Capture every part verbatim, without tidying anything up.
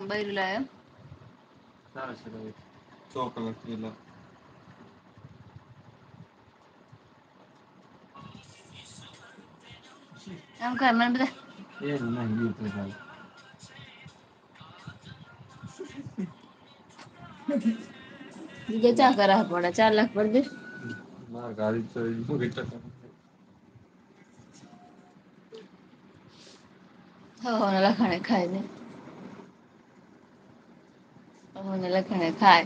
બૈરું લાયા એમ? સારા છે ભાઈ. સો કલર થયેલા. એમ કર મને બધા એ નહીં તો ભાઈ. બીજા ચા કરા પડે ચાર લાખ પર દે. માર ગાડી તો હો હો ના લખાણે ખાય ને. હવના લખાણે ખાય.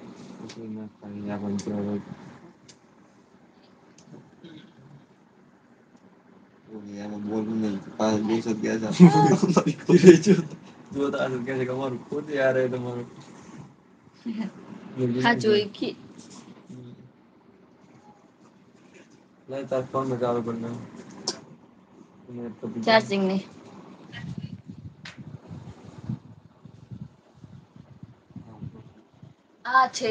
એમાં બોલવું નહીં પાંચ દિવસ જ ગયા તા. જો તો આ કે છે કે અમારું ખુદ યાર તમારું. હાચું ઈ કી. લાય તાર ફોનમાં ચાલુ કર નાખ. ચાર્જિંગ નહીં. આ છે.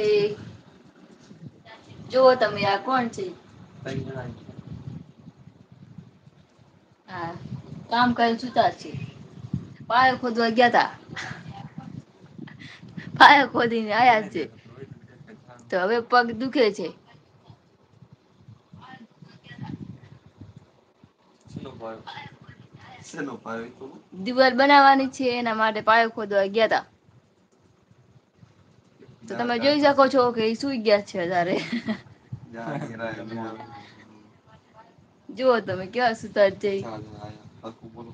જુઓ તમે આ કોણ છે? તઈ જણા. હા કામ કરીને સુતા છે. પાયો ખોદવા ગયા તા. પાયો ખોદીને આયા છે. તો હવે પગ દુખે છે. શેનો પાયો? શેનો પાયો ઈ તો? દિવાલ બનાવવાની છે એના માટે પાયો ખોદવા ગયા તા. તો તમે જોઈ શકો છો કે ઈ સુઈ ગયા છે વધારે. જુઓ તમે કેવા સુતા છે ઈ. હરખું બોલો.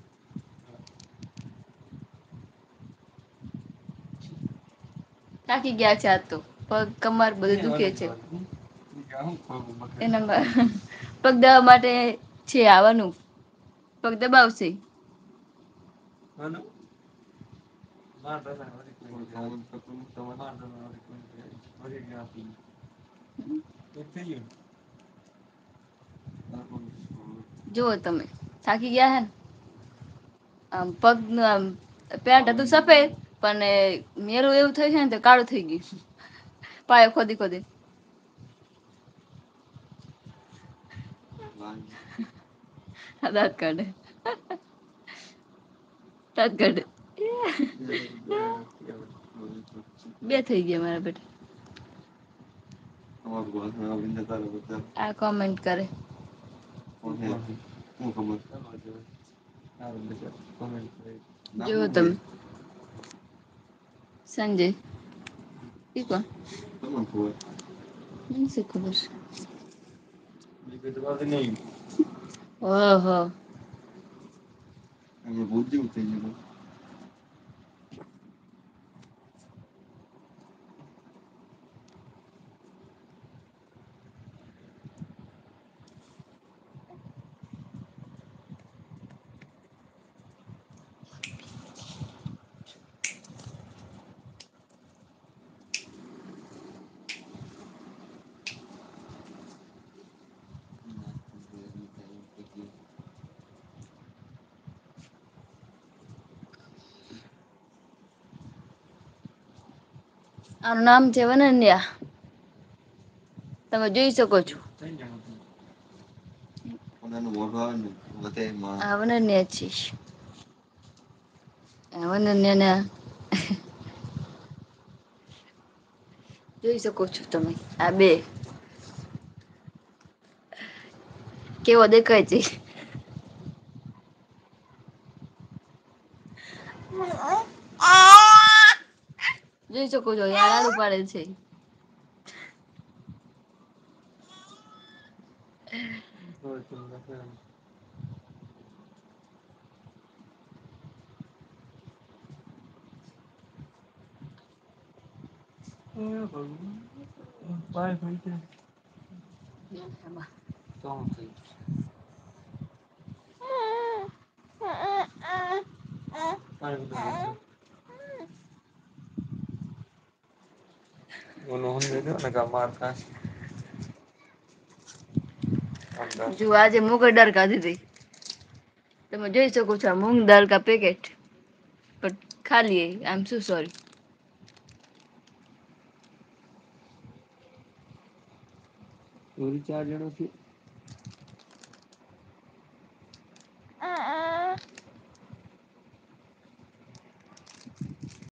થાકી ગયા છે આજ તો. પગ કમર બધું દુખે છે. એના પગ દવા માટે છે આવવાનું. પગ દબાવશે. હાલો. એક થઈ ગયું. જુઓ તમે થાકી ગયા હે ને. આમ પગનું આમ પેન્ટ હતું સફેદ પણ મેરું એવું થઈ છે ને કાળું થઈ ગયું. પાયો ખોદી ખોદી. આ દાત કાઢે. દાત કાઢે. બે થઈ ગયા મારા બેટા. આ કોમેન્ટ કરે. હું ખબર. કોમેન્ટ કરે. જુઓ તમે. સંજય ઈ કોણ? મને શી ખબર. ઓહો. અહીંયા ભૂત જેવું થઈ ગયું. આનું નામ છે અનન્યા. તમે જોઈ શકો છો. આ અનન્યા છે. અનન્યાના જોઈ શકો છો તમે આ બે. કેવો દેખાય છે. જોઈ શકો છો લાડ પાડે છે. જો આજે મુગર દાળ ખાધી હતી. તમે જોઈ શકો છો આ મૂંગ દાળ કા પેકેટ પણ ખાલી આઈ એમ સો સોરી. ચોરી ચાર જણા છે.